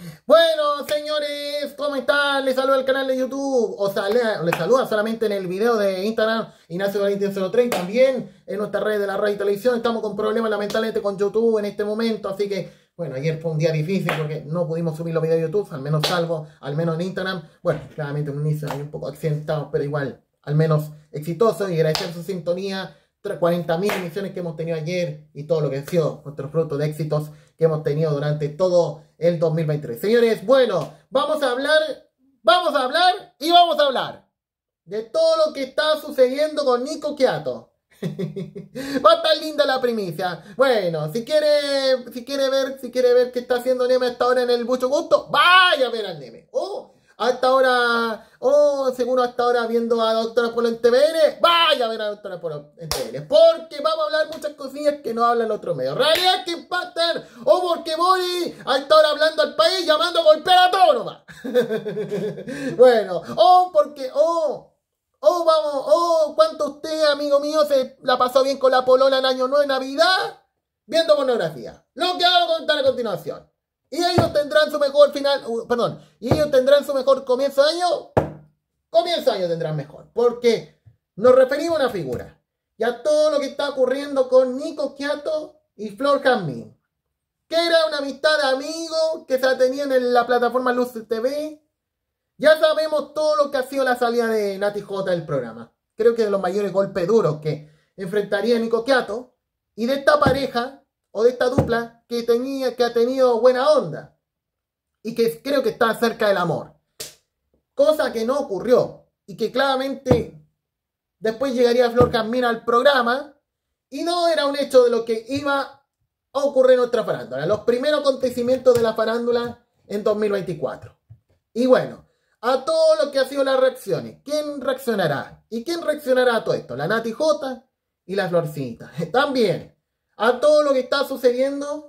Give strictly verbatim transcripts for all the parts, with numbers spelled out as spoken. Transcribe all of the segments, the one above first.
Bueno, señores, ¿cómo están? Les saluda el canal de YouTube. O sea, les, les saluda solamente en el video de Instagram, Ignacio Valentín cero tres. También en nuestra red de la radio y televisión. Estamos con problemas lamentablemente con YouTube en este momento. Así que, bueno, ayer fue un día difícil porque no pudimos subir los videos de YouTube. Al menos salvo, al menos en Instagram. Bueno, claramente un inicio ahí un poco accidentado, pero igual, al menos exitoso. Y agradecer su sintonía. cuarenta mil emisiones que hemos tenido ayer y todo lo que ha sido nuestro fruto de éxitos que hemos tenido durante todo el dos mil veintitrés. Señores, bueno, vamos a hablar, vamos a hablar y vamos a hablar de todo lo que está sucediendo con Nico Quiato. Va a estar linda la primicia. Bueno, si quiere, si quiere ver, si quiere ver qué está haciendo Neme hasta ahora en el Mucho Gusto, vaya a ver al Neme. Oh, hasta ahora, oh, seguro hasta ahora viendo a Doctora Polo en T V N, vaya a ver a Doctora Polo en T V N, porque vamos a hablar muchas cosillas que no habla el otro medio. Realidad que impactan, o porque voy a estar hablando al país llamando a golpear a todo nomás. Bueno, o porque, oh, oh, vamos, oh, ¿cuánto usted, amigo mío, se la pasó bien con la polola en Año Nuevo y Navidad? Viendo pornografía. Lo que hago a contar a continuación. Y ellos tendrán su mejor final, uh, perdón, y ellos tendrán su mejor comienzo de año, comienzo de año tendrán mejor, porque nos referimos a una figura, y a todo lo que está ocurriendo con Nico Quiato y Flor Jazmín, que era una amistad de amigos que se tenían en la plataforma Luz T V. Ya sabemos todo lo que ha sido la salida de Nati J del programa, creo que de los mayores golpes duros que enfrentaría Nico Quiato, y de esta pareja, o de esta dupla que, tenía, que ha tenido buena onda y que creo que está cerca del amor. Cosa que no ocurrió y que claramente después llegaría Flor Jazmín al programa y no era un hecho de lo que iba a ocurrir en nuestra farándula. Los primeros acontecimientos de la farándula en dos mil veinticuatro. Y bueno, a todo lo que ha sido las reacciones. ¿Quién reaccionará? ¿Y quién reaccionará a todo esto? La Nati J y la Florcita. También. A todo lo que está sucediendo,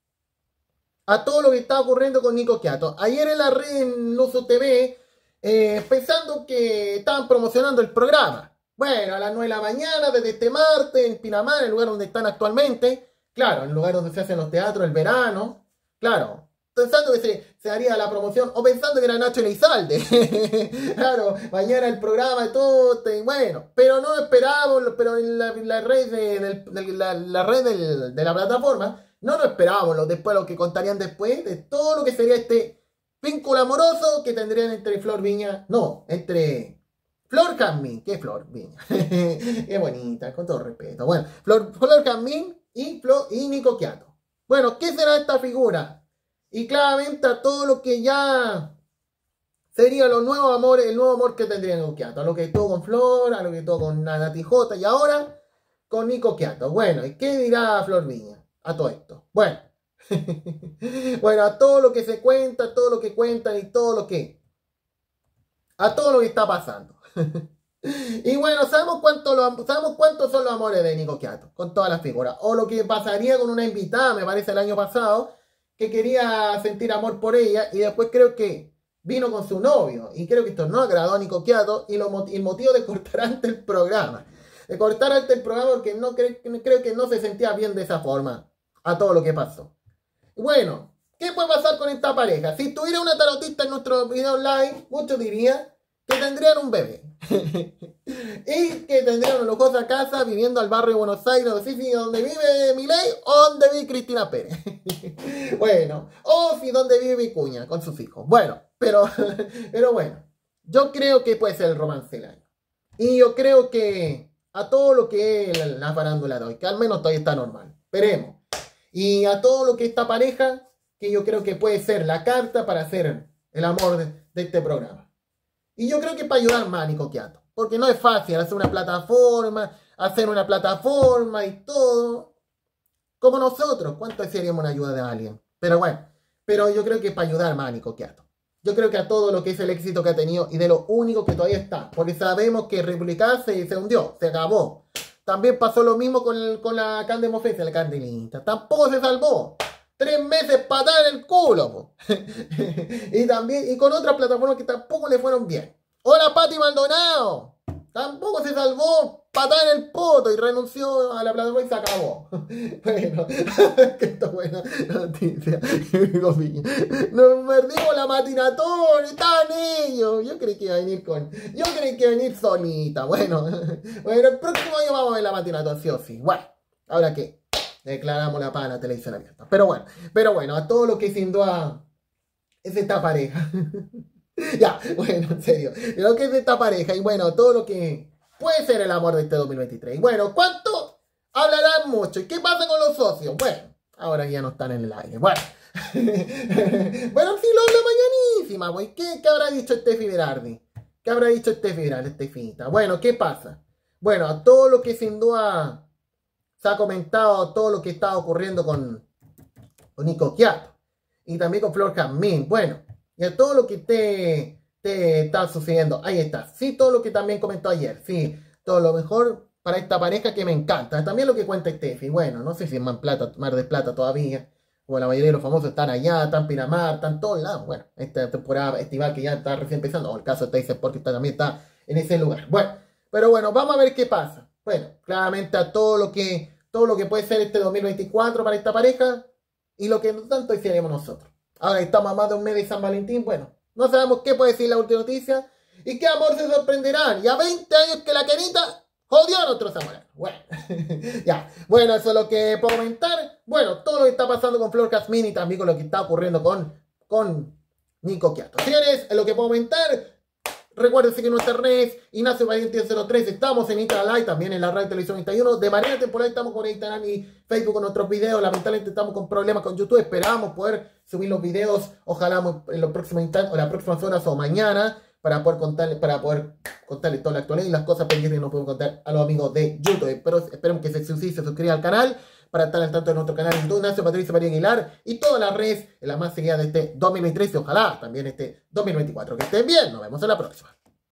a todo lo que está ocurriendo con Nico Quiato. Ayer en la red en Luzu T V, eh, pensando que estaban promocionando el programa. Bueno, a las nueve de la mañana, desde este martes, en Pinamar, el lugar donde están actualmente. Claro, el lugar donde se hacen los teatros, el verano. Claro, pensando que se, se haría la promoción, o pensando que era Nacho Elizalde. Claro, mañana el programa y todo, te, bueno, pero no esperábamos, pero en la, la red, de, del, de, la, la, red del, de la plataforma, no nos esperábamos lo, después, lo que contarían después de todo lo que sería este vínculo amoroso que tendrían entre Flor Viña, no, entre Flor Jazmín, ¿qué Flor Viña? Qué bonita, con todo respeto. Bueno, Flor, Flor Jazmín y, Flor, y Nico Quiato. Bueno, ¿qué será esta figura? Y claramente a todo lo que ya sería los nuevos amores, el nuevo amor que tendría Nico Quiato. A lo que tuvo con Flor, a lo que tuvo con Nati J y ahora con Nico Quiato. Bueno, ¿y qué dirá Flor Viña a todo esto? Bueno, bueno, a todo lo que se cuenta, a todo lo que cuentan y todo lo que, a todo lo que está pasando. Y bueno, sabemos cuánto lo, sabemos cuántos son los amores de Nico Quiato, con todas las figuras. O lo que pasaría con una invitada, me parece el año pasado, que quería sentir amor por ella y después creo que vino con su novio y creo que esto no agradó a Nico Quiato y lo, el motivo de cortar antes el programa de cortar antes el programa porque no creo, creo que no se sentía bien de esa forma a todo lo que pasó. Bueno, ¿qué puede pasar con esta pareja? Si tuviera una tarotista en nuestro video live, muchos dirían que tendrían un bebé y que tendrían una lujosa casa viviendo al barrio de Buenos Aires, sí, sí, donde vive Milei o donde vive Cristina Pérez. Bueno, o si donde vive Vicuña con sus hijos. Bueno, pero, pero bueno, yo creo que puede ser el romance del año. Y yo creo que a todo lo que es la, la farándula de hoy, que al menos todavía está normal, esperemos. Y a todo lo que esta pareja, que yo creo que puede ser la carta para hacer el amor de, de este programa. Y yo creo que para ayudar más a Nico Quiato. Porque no es fácil hacer una plataforma, hacer una plataforma y todo. Como nosotros, ¿cuánto seríamos una ayuda de alguien? Pero bueno, pero yo creo que es para ayudar más a Nico Quiato. Yo creo que a todo lo que es el éxito que ha tenido y de lo único que todavía está. Porque sabemos que República se, se hundió, se acabó. También pasó lo mismo con, el, con la Cande Mofesa, la Candelita. Tampoco se salvó. Tres meses patada en el culo. Po. Y también, y con otras plataformas que tampoco le fueron bien. Hola Pati Maldonado. tampoco se salvó, patada en el poto y renunció a la plataforma y se acabó. Bueno, que esto es buena noticia. Nos perdimos la matinatón, estaban ellos. Yo creí que iba a venir con, yo creí que iba a venir solita. Bueno, bueno, el próximo año vamos a ver la matinatón, sí o sí. Bueno, ahora qué, declaramos la paz a la televisión abierta. Pero bueno, pero bueno, a todo lo que sin duda es esta pareja. Ya, bueno, en serio, lo que es esta pareja y bueno, todo lo que puede ser el amor de este dos mil veintitrés. Y bueno, ¿cuánto? Hablarán mucho. ¿Y qué pasa con los socios? Bueno, ahora ya no están en el aire. Bueno, bueno, sí lo habla mañanísima, güey. ¿Qué, ¿Qué habrá dicho Steffi Berardi? ¿Qué habrá dicho Steffi Berardi, Estefinita? Bueno, ¿qué pasa? Bueno, todo lo que sin duda se ha comentado, todo lo que está ocurriendo con, con Nico Quiato y también con Flor Jazmín. Bueno, y a todo lo que te, te está sucediendo. Ahí está. Sí, todo lo que también comentó ayer. Sí, todo lo mejor para esta pareja que me encanta. También lo que cuenta Steffi. Bueno, no sé si es Mar, Plata, Mar del Plata todavía. O la mayoría de los famosos están allá, están en Pinamar, están en todos lados. Bueno, esta temporada estival que ya está recién empezando. O el caso de Teis Sport que también está en ese lugar. Bueno, pero bueno, vamos a ver qué pasa. Bueno, claramente a todo lo que, todo lo que puede ser este dos mil veinticuatro para esta pareja. Y lo que no tanto hicimos nosotros. Ahora estamos a más de un mes de San Valentín. Bueno, no sabemos qué puede decir la última noticia. Y qué amor se sorprenderán. Y a veinte años que la querita jodió a nuestros amores. Bueno, ya. Bueno, eso es lo que puedo comentar. Bueno, todo lo que está pasando con Flor Jazmín y también con lo que está ocurriendo con, con Nico Quiato. Señores, es lo que puedo comentar. Recuerden seguir nuestras redes, Ignacio Valiente cero tres, estamos en Instagram Live, también en la Radio Televisión noventa y uno, de manera temporal estamos con Instagram y Facebook con nuestros videos, lamentablemente estamos con problemas con YouTube, esperamos poder subir los videos, ojalá en los próximos instantes, o las próximas horas o mañana, para poder contarles, para poder contarles toda la actualidad y las cosas pendientes que nos podemos contar a los amigos de YouTube, pero esperemos que se, se, se suscriban al canal, para estar al tanto de nuestro canal de YouTube, Ignacio Patricio María Aguilar, y todas las redes, en la más seguida de este dos mil veintitrés y ojalá también este dos mil veinticuatro. Que estén bien, nos vemos en la próxima.